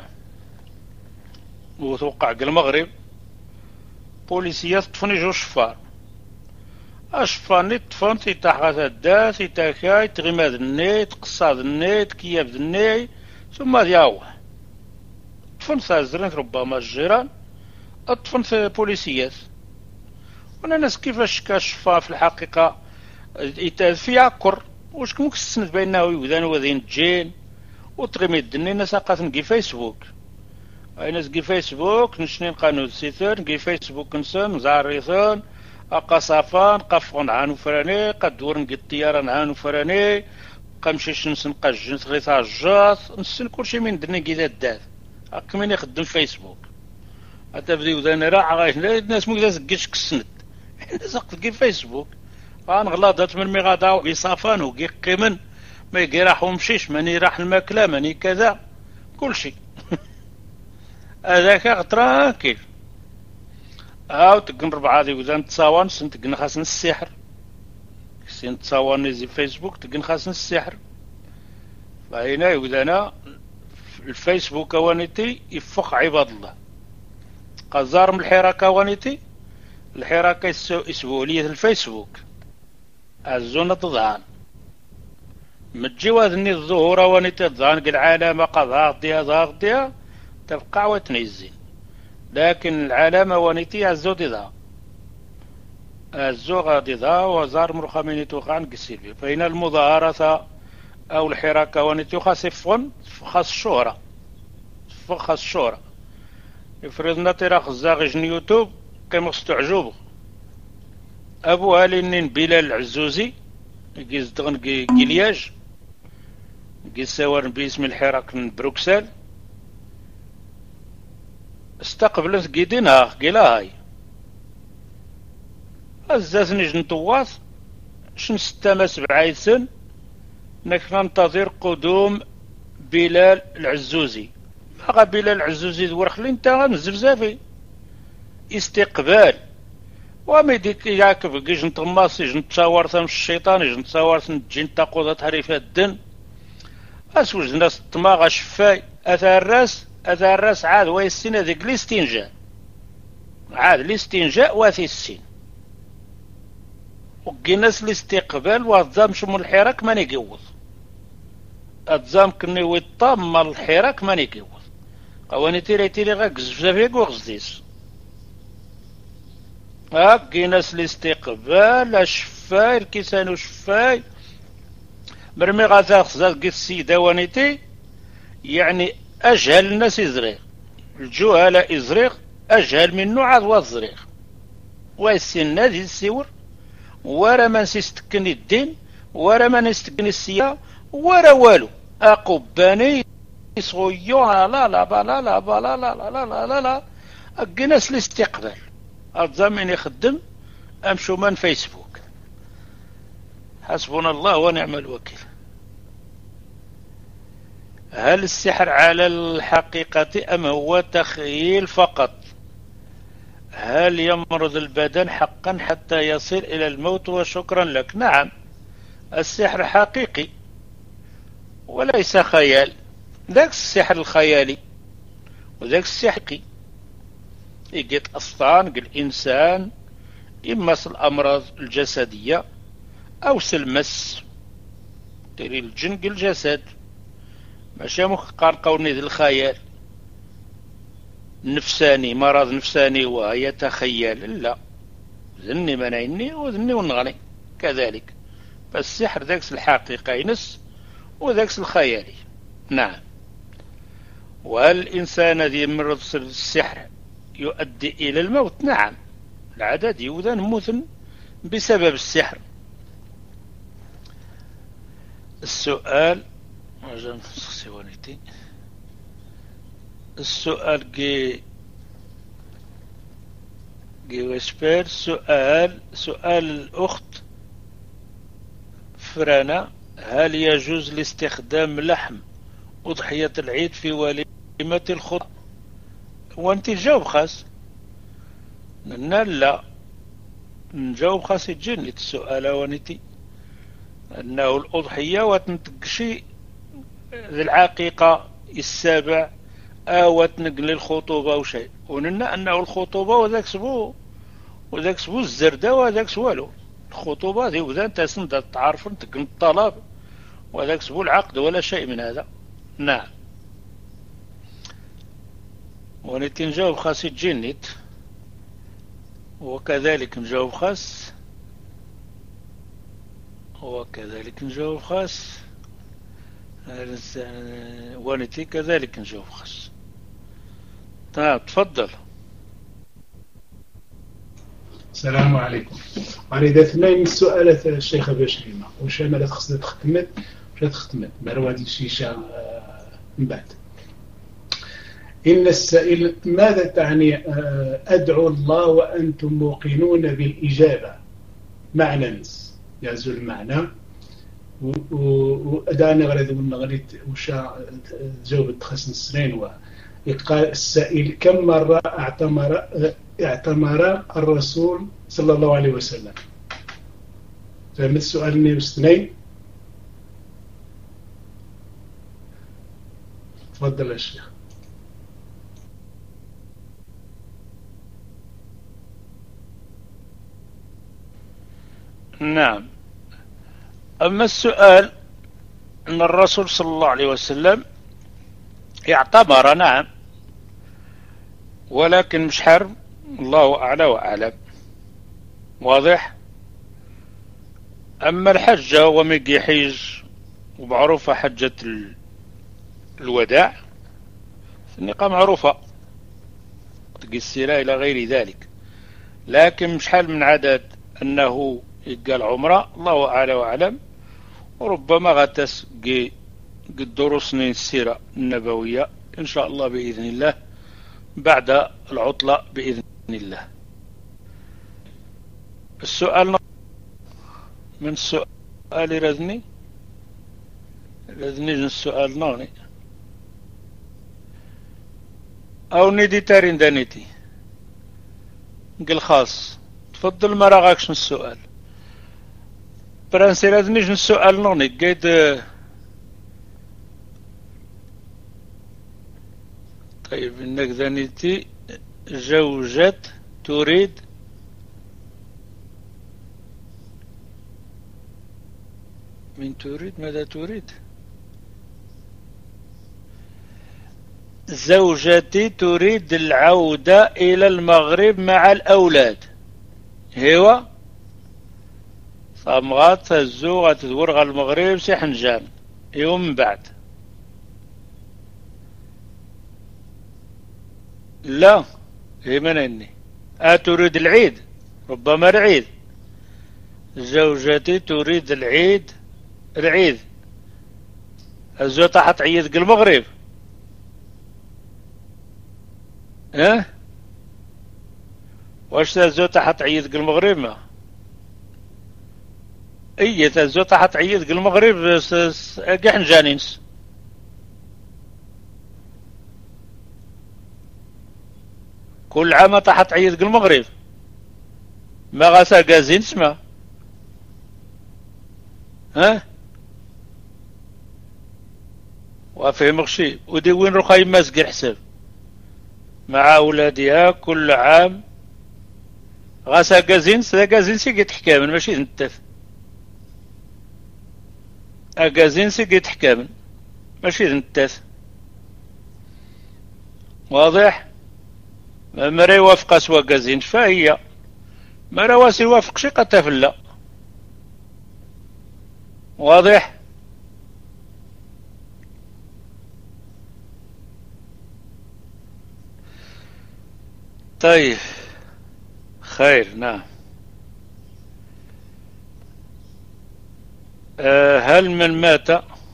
Speaker 1: وتوقع المغرب بوليسيات تفني جو شفار اشفاني تفنتي تحت الداس تاكاي تغماد النيت قصاد النيت كياب النيت ثم دياوه تفن سازرين ربما الجيران اطفن في بوليسيات وانا ناس كيفاش كاشفا في الحقيقة في عكر واش كموك السند بيننا ويوذان وذين جين وتغميد النيت ناس قات نقي فيسبوك اي ناس نقي فيسبوك نشنين قانون سيثر نقي فيسبوك نسان زاريثان أقصافان قفغن عانو فراني قدور نقي الطيارة نعانو فراني قمشيش نسنقى جنس غيثا الجاث نسن كلشي من درني كذا الداث أكمن يخدم فيسبوك أتبدي وذاني راح غايش الناس مو كذا زقيش كسند الناس قد فيسبوك غنغلاضات من مغادا وقي صافان وقي قيمن ما يقي راح ومشيش ماني راح الماكلة ماني كذا كلشي هذاك غتراكل أو تقن ربعة ذي وذان تصاوان سن تقن خاصن السحر سن تصاوان زي فيسبوك تقن خاصن السحر هنا يودنا الفيسبوك وانيتي يفق عباد الله قزار من الحراكة وانيتي الحراكة يسبولية الفيسبوك الزونة تضعان متجوازني الظهورة وانيتي تضعان قل العالم قد غاضية تبقى وتنزين لكن العالم وانيتي عزو تضعان الزو غادي ذا وزار مرخمين توقعن قسيل فإن المظاهرة أو الحراكة وانيتي خاص فون خاص الشهرة خاص الشهرة يفرضنا تراخ الزاغج يوتيوب كما استعجوب أبو هالين بلال العزوزي يزدغن قلياج يساور باسم الحراك من بروكسل استقبلت قيدينها قيلا هاي أزازني جنطواس شن 6 سن نك ننتظر قدوم بلال العزوزي بقى بلال العزوزي دور خلين تا نزفزافي استقبال وما يديك ياكب كيش نتغماس يجي نتصور ثم الشيطان يجي نتصور ثم تجين تاقوضة هريفة الدن اسوج ناس الطماغ شفاي اثار الراس عاد ويسين هذيك الاستنجاء عاد الاستنجاء واثي السين وقيناس الاستقبال وظام شمو الحراك ماني يقوض اتزام كني ويطام مال الحراك ماني يقوض قواني تيري غاك زفزافيك وغزديس قيناس الاستقبال الشفاي الكيسان شفاي مرمي غاتا خزاز قيس السيدة وانيتي يعني اجهل الناس يزريغ الجهلاء يزريغ اجهل منه عاد وزريغ ويسين نادي السيور ورا ما نسيستكني الدين ورا ما نستكني السيا ورا والو اقباني يصغيو لا لا لا لا لا لا لا لا لا قناس الاستقبال الزمن يخدم امشو من فيسبوك حسبنا الله ونعم الوكيل. هل السحر على الحقيقة ام هو تخيل فقط؟ هل يمرض البدن حقا حتى يصل إلى الموت؟ وشكرا لك. نعم السحر حقيقي وليس خيال. ذاك السحر الخيالي وذاك السحر يجي أصطان الإنسان إما الأمراض الجسدية أو المس تري الجن الجسد ماشي مقارن قوني ذي الخيال نفساني مرض نفساني ويتخيل لا ذني منعيني وذني ونغني كذلك فالسحر ذاكس الحقيقة ينس وذاكس الخيالي. نعم. وهل الإنسان ذي مرض السحر يؤدي إلى الموت؟ نعم العدد يوذن موثن بسبب السحر. السؤال السؤال ويسبير سؤال الأخت فرانا: هل يجوز لاستخدام لحم أضحية العيد في وليمة الخطبة؟ وانت تجاوب خاص لا نجاوب خاص يجيني السؤال وانتي أنه الأضحية وتنتقشي ذي العقيقة السابع أو تنقل الخطوبة أو شيء وننا أنه الخطوبة وذاك سبو الزردة وذاك سوالو الخطوبة ذي وذان تسند تعرفون تقن الطلب وذاك سبو العقد ولا شيء من هذا. نعم. ونتي نجاوب خاص الجنيت وكذلك نجاوب خاص ونتي كذلك نجاوب خاص. طيب تفضل.
Speaker 2: السلام عليكم. أريد اثنين سؤالات الشيخ باشريمة وش أنا لا تخصد تختمت مروادي الشيشة من بعد. إن السائل: ماذا تعني أدعو الله وأنتم موقنون بالإجابة؟ معنى نس يعزو المعنى وأدانا غريد من غريد وشا جاوب تخصن السنين. وقال السائل: كم مرة اعتمر الرسول صلى الله عليه وسلم؟ فهمت السؤال؟ 2 و2. تفضل يا شيخ.
Speaker 1: نعم. أما السؤال أن الرسول صلى الله عليه وسلم اعتمر، نعم، ولكن مش حرم، الله أعلى وأعلم. واضح. أما الحجة هو ميجي حيج ومعروفة حجة الوداع، النقاة معروفة تقي السيرة إلى غير ذلك، لكن مش حال من عدد أنه يقال عمرة، الله أعلى وأعلم. وربما غتس قد دروسنا السيرة النبوية إن شاء الله بإذن الله بعد العطلة بإذن الله. السؤال من السؤال رذني السؤال نوني أو ندي تارين دانيتي قل خاص. تفضل ما راغاكش السؤال برانسي رذني السؤال نوني قيد. طيب إنك ذنيتي زوجة تريد من تريد ماذا تريد؟ زوجتي تريد العودة إلى المغرب مع الأولاد. هو صامغات الزوغة تدور المغرب سي حنجان يوم من بعد. لا هي منني تريد العيد، ربما العيد. زوجتي تريد العيد الزوجة حتعيد المغرب. واش الزوجة حتعيد المغرب؟ ما الزوجة حتعيد المغرب كاع حنجانينس. كل عام طاحت عيد المغرب ما غاسا قازين سما. وفهم شيء ودي وين رخاي ماسقي حساب مع أولادها كل عام غاسا قازين سي تحكامن ماشي نتف قازين سي تحكامن ماشي نتف. واضح. ما يوافق سوا قازين فهي ما رواسي يوافق شي قتافلا. واضح. طيب خير. نعم. هل من مات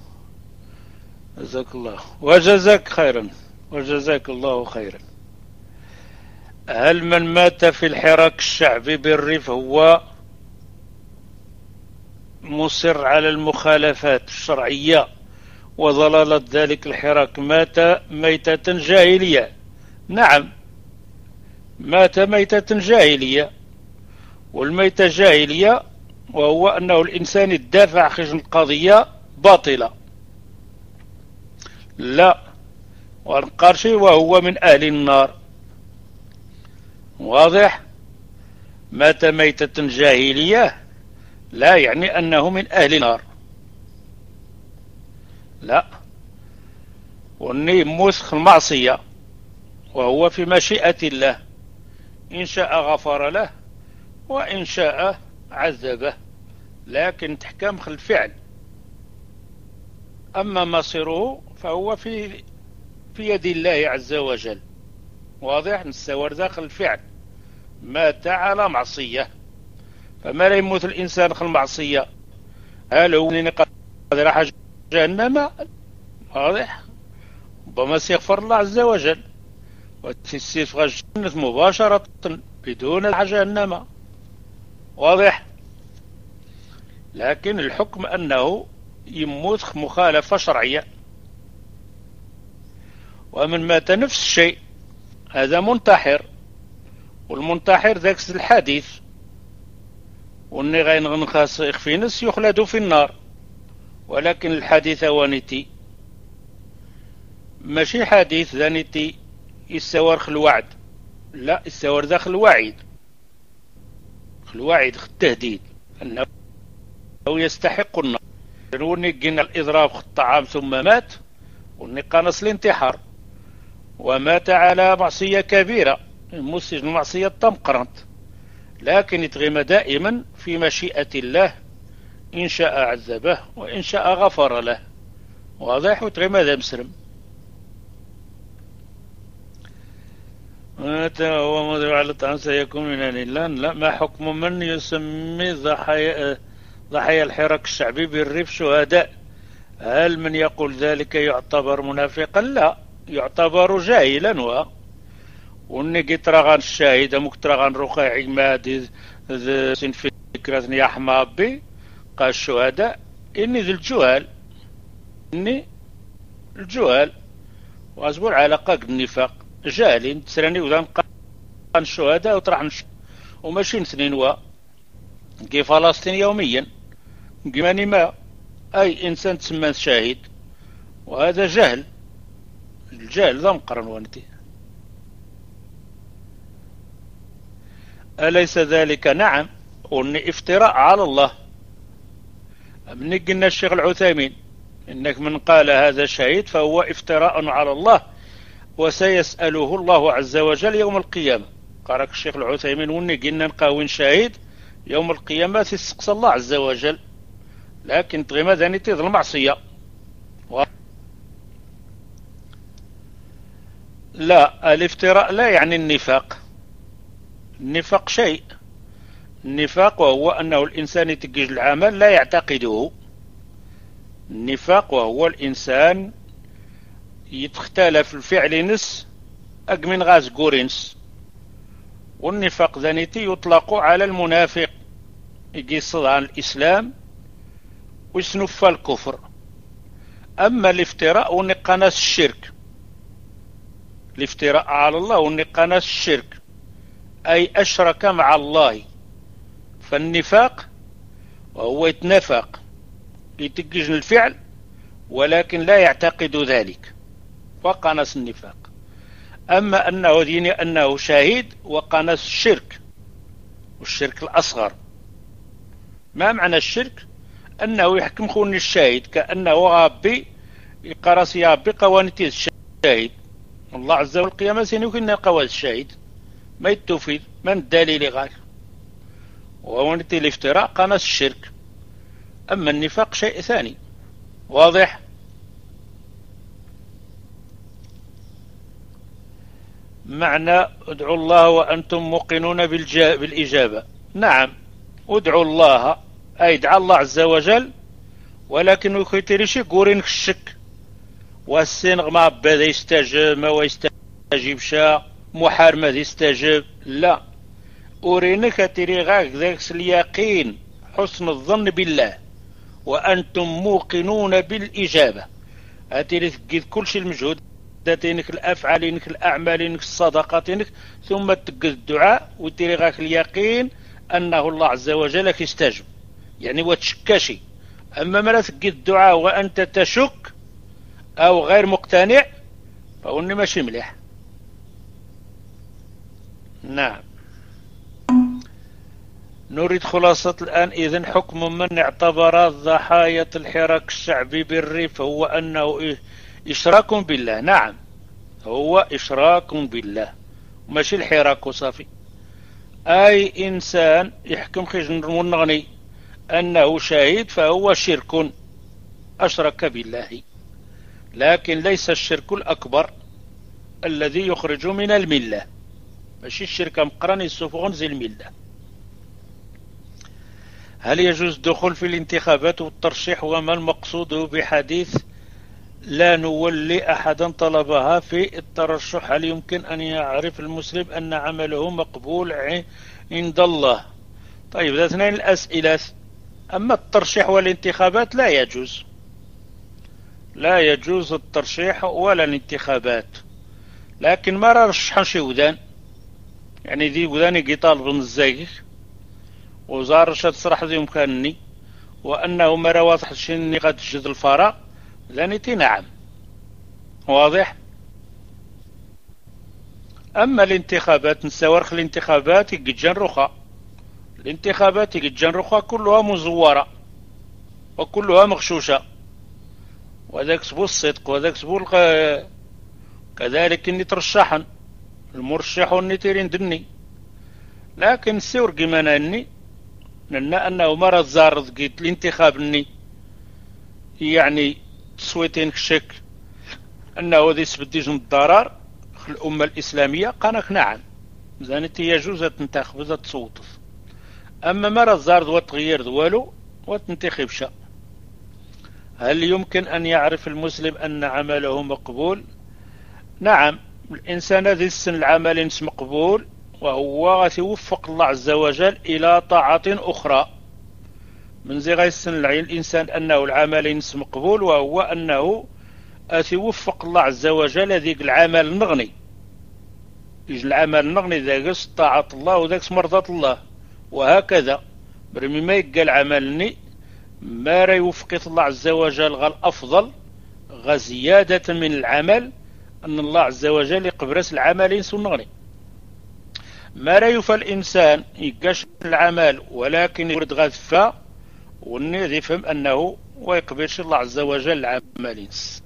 Speaker 1: جزاك الله وجزاك خيرا وجزاك الله خيرا. هل من مات في الحراك الشعبي بالريف هو مصر على المخالفات الشرعية وضلالة ذلك الحراك مات ميتة جاهلية؟ نعم مات ميتة جاهلية. والميتة جاهلية وهو أنه الإنسان يدافع خشن القضية باطلة. لا والقرشي وهو من أهل النار. واضح. مات ميتة جاهلية لا يعني أنه من أهل النار، لا. وأنه موسخ المعصية وهو في مشيئة الله، إن شاء غفر له وإن شاء عذبه، لكن تحكم خل الفعل. أما مصيره فهو في يد الله عز وجل. واضح. نستور داخل الفعل مات على معصية. فما لا يموت الإنسان خل المعصية هل هو قادر حاجة جهنم؟ واضح. ربما سيغفر الله عز وجل وتسيف الجنة مباشرة بدون جهنم. واضح. لكن الحكم أنه يموت مخالفة شرعية. ومن مات نفس الشيء هذا منتحر، والمنتحر ذاك الحديث واني غينغنخاس يخفي نس يخلد في النار. ولكن الحديث وانتي ماشي حديث ذانيتي يستور خل الوعد، لا يستور داخل الوعيد، الوعيد التهديد أنه يستحق النار. وني قلنا الإضراب في الطعام ثم مات، وني قنص الانتحار ومات على معصية كبيرة، مسج المعصية تمقرنت، لكن يتغم دائما في مشيئة الله، إن شاء عذبه وإن شاء غفر له، واضح. وتغم هذا مسلم. هو مدعو على الطعام سيكون من الله. لا، ما حكم من يسمي ضحايا الحراك الشعبي بالريف شهداء؟ هل من يقول ذلك يعتبر منافقا؟ لا، يعتبر جاهلا. ونجي تراغان الشاهد مكتراغان رقاعي مادي سن فكرة يحمى بي قال الشهداء إني ذي الجهال، إني الجهال وأزبور علاقة النفاق جاهلين تسراني وذان قان الشهداء وطرح وماشي سنين كي فلسطين يوميا قماني ما أي إنسان تسمى شاهد، وهذا جهل. الجهل ذا مقرن وانتي. أليس ذلك؟ نعم، وأن افتراء على الله. من قلنا الشيخ العثيمين إنك من قال هذا شهيد فهو افتراء على الله، وسيسأله الله عز وجل يوم القيامة. قالك الشيخ العثيمين وني قلنا نقاوين شهيد يوم القيامة تستقصى الله عز وجل، لكن تغيما ذاني تظلم معصية. لا، الافتراء لا يعني النفاق. النفاق شيء، النفاق وهو أنه الإنسان يتجج العمل لا يعتقده. النفاق وهو الإنسان يتختلف الفعل نس أقمن غاز قورنس. والنفاق ذانيتي يطلق على المنافق يقصد عن الإسلام ويسنف الكفر. أما الافتراء ونقناس الشرك، الافتراء على الله ونقناس الشرك أي أشرك مع الله. فالنفاق وهو يتنفق يتجج الفعل ولكن لا يعتقد ذلك، وقناس النفاق. أما أنه ديني أنه شهيد وقناس الشرك، والشرك الأصغر. ما معنى الشرك؟ أنه يحكم خون الشاهد كأنه غابي يقرس يابي قوانتي الشاهد. الله عز وجل القيامة سينوكنا قوى الشاهد ما يتوفيد من الدليل غير، وونتي الافتراء قناس الشرك. أما النفاق شيء ثاني. واضح؟ معنى ادعوا الله وأنتم موقنون بالإجابة. نعم، ادعوا الله أي ادعى الله عز وجل، ولكن يخيتريشي قورين الشك والسنغ ما بدا يستجب ما ويستجيب شا محار ما يستجب. لا، أورينك تري غاك ذاك اليقين حسن الظن بالله وأنتم موقنون بالإجابة. أتري تقيد كل شيء المجهود ذاتينك الأفعالينك الأعمالينك الصدقاتينك، ثم تقيد الدعاء وتري غاك اليقين أنه الله عز وجل يستجب، يعني وتشكشي. أما ما لا تقيد الدعاء وأنت تشك أو غير مقتنع فهو ماشي مليح. نعم. نريد خلاصة الآن. إذن حكم من اعتبر ضحايا الحراك الشعبي بالريف هو أنه إشراك بالله. نعم، هو إشراك بالله، ماشي الحراك صافي. أي إنسان يحكم خجن ونغني أنه شهيد فهو شرك، أشرك بالله، لكن ليس الشرك الأكبر الذي يخرج من الملة، ماشي الشرك مقرن يسوفغن زي الملة. هل يجوز الدخول في الانتخابات والترشيح؟ وما المقصود بحديث لا نولي أحدا طلبها في الترشح؟ هل يمكن أن يعرف المسلم أن عمله مقبول عند الله؟ طيب، ذا اثنين الأسئلة. أما الترشيح والانتخابات لا يجوز، لا يجوز الترشيح ولا الانتخابات. لكن ما رشحن شي ودان، يعني ذي ودان يجي طالب الزايق وزار شاد صراحة ذي مكانني وأنه مرة واضح شني قد تجد الفراغ ذانيتي. نعم، واضح. أما الانتخابات نساورخ الانتخابات يجن رخا، الانتخابات يجن رخا كلها مزورة وكلها مغشوشة، وذاك سبو الصدق وذاك سبو كذلك اني ترشحن المرشح اني تيرين دني، لكن سيور قيمانا اني لنا انه مرة زارد قيت الانتخاب اني يعني تصويتين كشك انه ذي سبديجن الضرر في الامة الاسلامية قانك نعم زانتي يجوز تنتخب ذا تصوت. اما مرة زارد وتغيير دوالو وتنتخب شا. هل يمكن ان يعرف المسلم ان عمله مقبول؟ نعم، الانسان ذي السن العمل مقبول وهو غيوفق الله عز وجل الى طاعة اخرى. من زي غيسن الانسان انه العمل مقبول وهو انه يوفق الله عز وجل ذيك العمل النغني، يجي العمل النغني ذاك طاعة الله وذاك مرضاة الله، وهكذا برمي ما يقال العمل ما را يوفق الله عز وجل غا الافضل غا زيادة من العمل ان الله عز وجل يقبرس العمل ينغني. ما لا يفى الإنسان يقاش العمل ولكن يرد غذفة وني يفهم أنه ويقبلش الله عز وجل العمل ينس.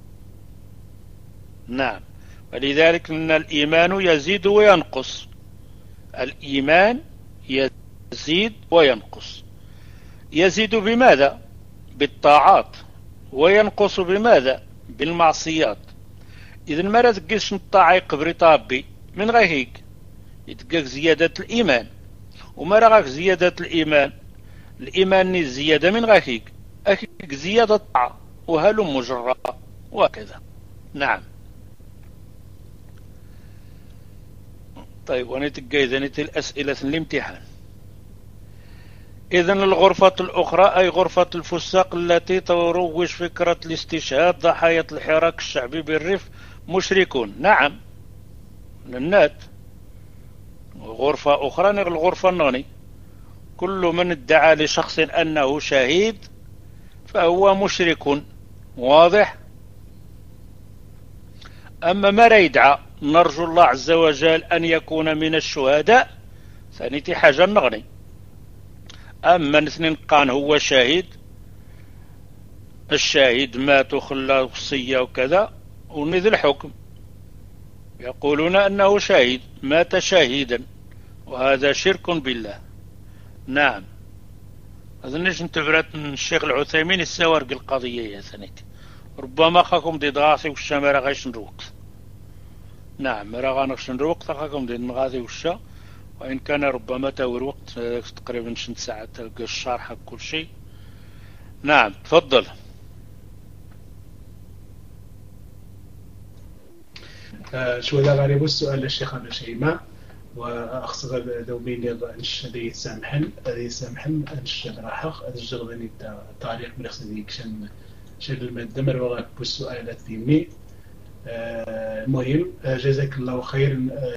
Speaker 1: نعم، ولذلك أن الإيمان يزيد وينقص، الإيمان يزيد وينقص. يزيد بماذا؟ بالطاعات، وينقص بماذا؟ بالمعصيات. إذن ما لا تقلش الطاعة يقبري طابي من غير هيك يتقاك زيادة الإيمان، وما راك زيادة الإيمان زيادة من غير هيك أكيد زيادة الطاعة وهلم مجرى وكذا. نعم. طيب ونتقى إذن الأسئلة الامتحان. إذن الغرفة الأخرى أي غرفة الفساق التي تروج فكرة الاستشهاد ضحايا الحراك الشعبي بالريف مشركون. نعم، للنات غرفة أخرى الغرفة النغني كل من ادعى لشخص أنه شهيد فهو مشرك. واضح. أما ما لا يدعى نرجو الله عز وجل أن يكون من الشهداء ثانيتي حاجة النغني. أما نثنين قان هو شهيد، الشهيد مات وخلى وصية وكذا ونذ الحكم يقولون أنه شهيد مات شهيدا وهذا شرك بالله. نعم، أظنش انتبرت من الشيخ العثيمين السوارق القضية يا ثانيتي ربما خاكم دي ضغاثي والشا ما راغيش نروق. نعم، ما راغانش نروق خاكم دي نغاثي والشا، وإن كان ربما تاور وقت تقريبا 6 ساعات تلقى الشرح كل شيء. نعم تفضل.
Speaker 2: شوية غريب السؤال للشيخ أبو شيماء وأخص دومين أنش هذه يسامحن أنش راحق أنش غني التعليق من أخص ذيك شن المدمر وراك بالسؤالات ديني. المهم جزاك الله خير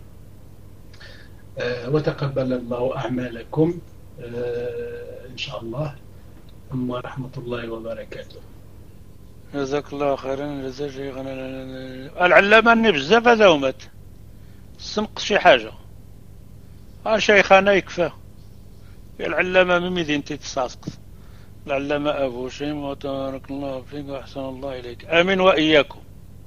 Speaker 2: وتقبل الله أعمالكم إن شاء الله ورحمة الله وبركاته.
Speaker 1: جزاك الله خيرا. العلامة أني بزاف هذا ومات سنق شي حاجة شيخانا يكفى. العلامة مميدين تتصاسق العلامة أبو شيم وتبارك الله فيك وأحسن الله إليك. آمين وإياكم.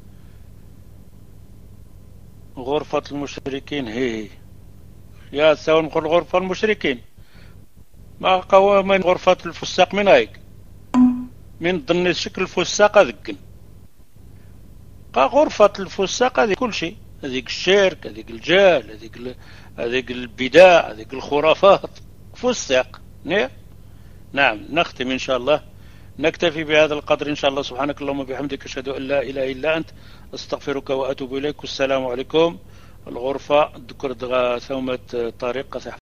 Speaker 1: غرفة المشركين هي يا سوا نقول غرفة المشركين ما قوى من غرفة الفساق من هيك من ضمن شكل الفساق هذيك غرفة الفساق هذه كل شيء، هذيك الشرك هذيك الجهل هذيك البدع هذيك الخرافات فساق. نعم نختم إن شاء الله، نكتفي بهذا القدر إن شاء الله. سبحانك اللهم وبحمدك أشهد أن لا إله إلا أنت أستغفرك وأتوب إليك. والسلام عليكم. الغرفة ذكر ثومة طريقة